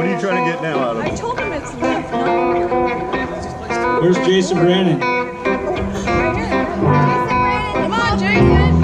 What are you trying to get now out of him? I told him it's left. Where's Jason Brannon? Right here. Come on, Jason.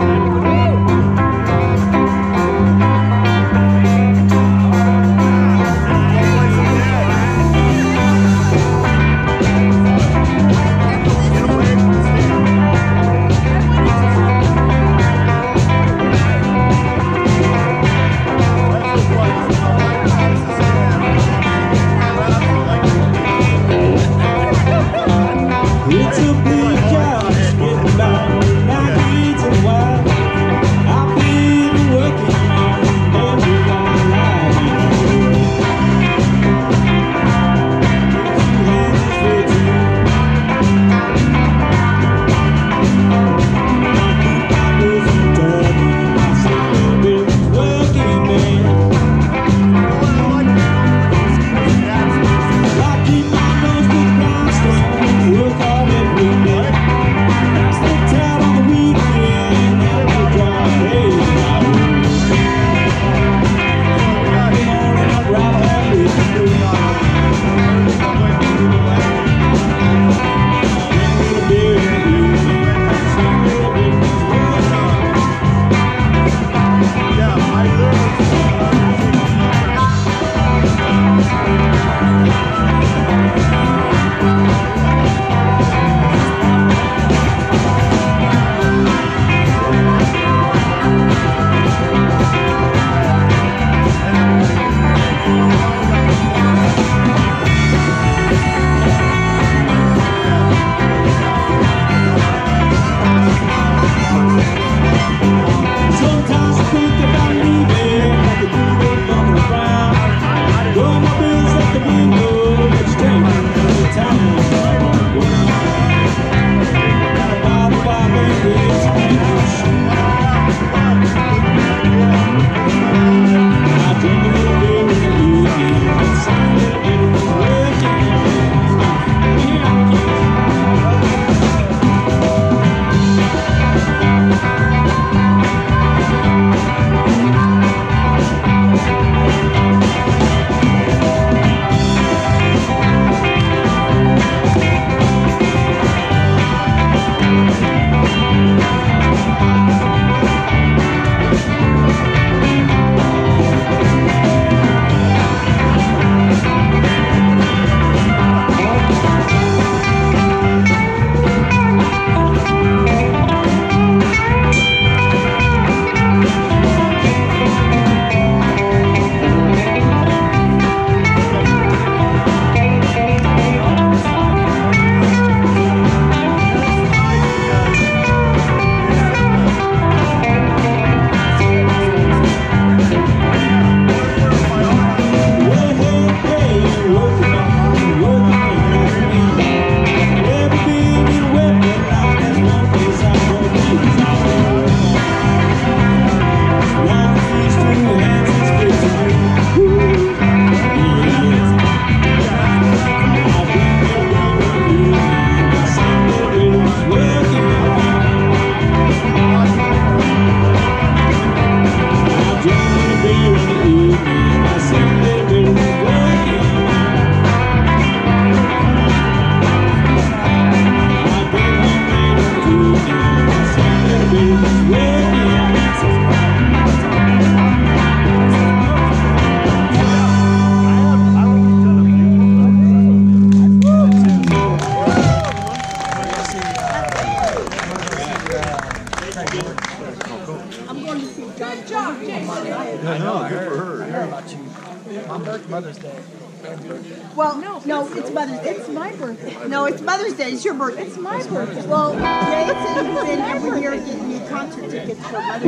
It's a big job, just getting by. Now kids and wild. I've been working on every one life. Working man. I keep my nose to the grindstone. Work hard every day. Stay tight on the weekend. Have a drive. Hey, I'm right happy to do Sometimes I think about leaving, like a dude on the ground. Throw my bills at the window, but straight to the town. Gotta buy the bar bandits and I drink a little beer in the evening, and Sunday everyone's working. Mother's Day. Well, no, it's Mother's Day. It's my birthday. No, it's Mother's Day. It's your birthday. It's my birthday. Well, Jason's been every year getting me concert tickets for Mother's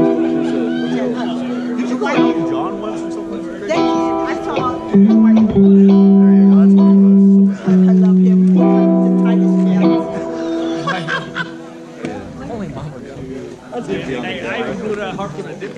Day. Did you go Elton John once or something? Thank you. I saw my There you go. That's what it was. I love him. He's the tightest man. Holy mama. Hey, I even blew that Hartigan.